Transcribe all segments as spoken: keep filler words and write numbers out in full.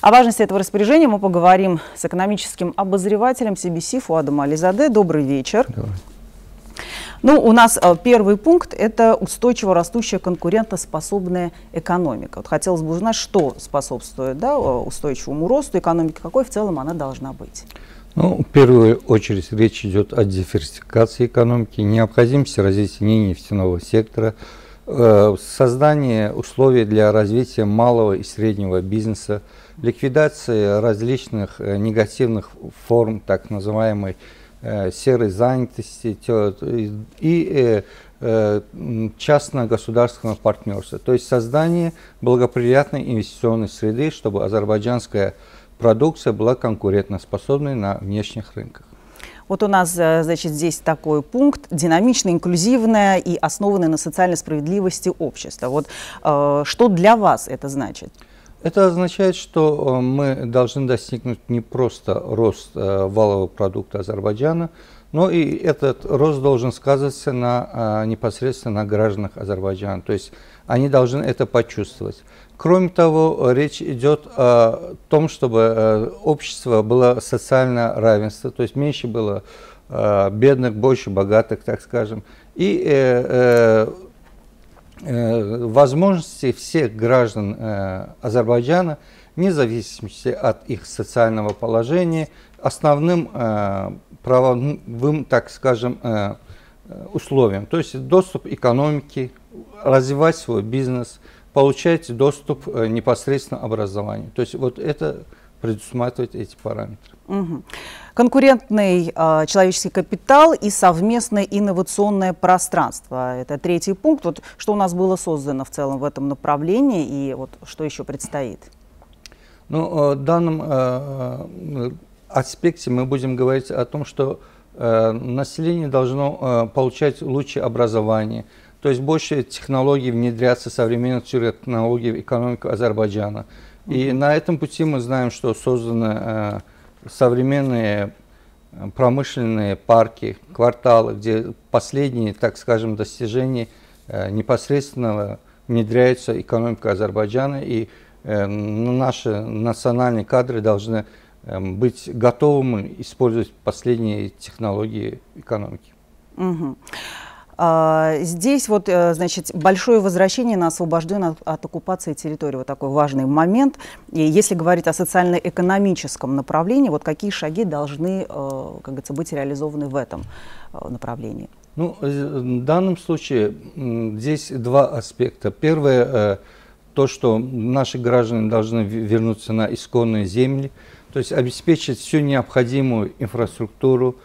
О важности этого распоряжения мы поговорим с экономическим обозревателем си би си Фуадом Ализаде. Добрый вечер. Добрый. Ну, у нас первый пункт – это устойчиво растущая конкурентоспособная экономика. Вот хотелось бы узнать, что способствует, да, устойчивому росту экономики, какой в целом она должна быть. Ну, в первую очередь речь идет о диверсификации экономики, необходимости развития нефтяного сектора, э, создание условий для развития малого и среднего бизнеса, ликвидации различных э, негативных форм так называемой э, серой занятости и э, э, частно-государственного партнерства, то есть создание благоприятной инвестиционной среды, чтобы азербайджанская продукция была конкурентоспособной на внешних рынках. Вот у нас, значит, здесь такой пункт: динамичное, инклюзивное и основанное на социальной справедливости общество. Вот э, что для вас это значит? Это означает, что мы должны достигнуть не просто рост э, валового продукта Азербайджана, но и этот рост должен сказываться на, э, непосредственно на гражданах Азербайджана. То есть они должны это почувствовать. Кроме того, речь идет о том, чтобы общество было социальное равенство, то есть меньше было бедных, больше богатых, так скажем, и э, э, возможности всех граждан э, Азербайджана, вне зависимости от их социального положения, основным э, правовым, так скажем, э, условием, то есть доступ к экономике, развивать свой бизнес, получать доступ э, непосредственно к образованию. То есть вот это предусматривает эти параметры. Угу. Конкурентный э, человеческий капитал и совместное инновационное пространство. Это третий пункт. Вот, что у нас было создано в целом в этом направлении и вот, что еще предстоит? Ну, в данном э, аспекте мы будем говорить о том, что э, население должно э, получать лучшее образование. То есть больше технологий внедряться, современных технологий в экономику Азербайджана. И mm-hmm. на этом пути мы знаем, что созданы э, современные промышленные парки, кварталы, где последние, так скажем, достижения э, непосредственно внедряются в экономику Азербайджана. И э, наши национальные кадры должны э, быть готовыми использовать последние технологии экономики. Mm-hmm. Здесь вот, значит, большое возвращение на освобожденную от оккупации территории. Вот такой важный момент. И если говорить о социально-экономическом направлении, вот какие шаги должны, как говорится, быть реализованы в этом направлении? Ну, в данном случае здесь два аспекта. Первое, то, что наши граждане должны вернуться на исконные земли, то есть обеспечить всю необходимую инфраструктуру.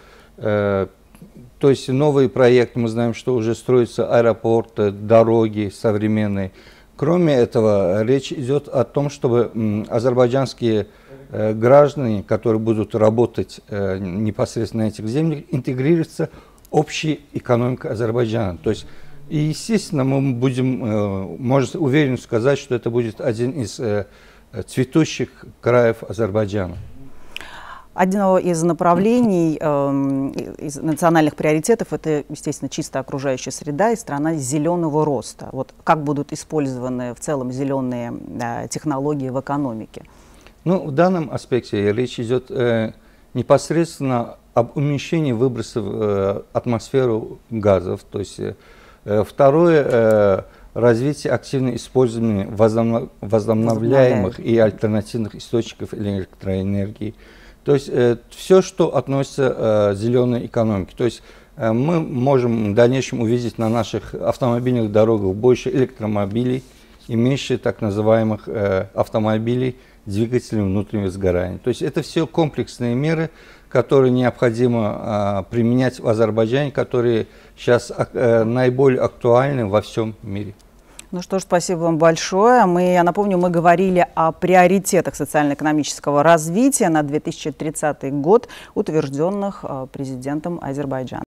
То есть новые проекты, мы знаем, что уже строятся аэропорты, дороги современные. Кроме этого, речь идет о том, чтобы азербайджанские э, граждане, которые будут работать э, непосредственно на этих землях, интегрироваться в общую экономику Азербайджана. То есть, и, естественно, мы будем, э, можно уверенно сказать, что это будет один из э, цветущих краев Азербайджана. Одно из направлений, э, из национальных приоритетов – это, естественно, чистая окружающая среда и страна зеленого роста. Вот как будут использованы в целом зеленые э, технологии в экономике? Ну, в данном аспекте речь идет э, непосредственно об уменьшении выбросов в э, атмосферу газов. То есть, э, второе э, – развитие активного использования возобнов... возобновляемых и альтернативных источников электроэнергии. То есть э, все, что относится э, к зеленой экономике. То есть э, мы можем в дальнейшем увидеть на наших автомобильных дорогах больше электромобилей и меньше так называемых э, автомобилей с двигателем внутреннего сгорания. То есть это все комплексные меры, которые необходимо э, применять в Азербайджане, которые сейчас э, наиболее актуальны во всем мире. Ну что ж, спасибо вам большое. Мы, я напомню, мы говорили о приоритетах социально-экономического развития на две тысячи тридцатый год, утвержденных президентом Азербайджана.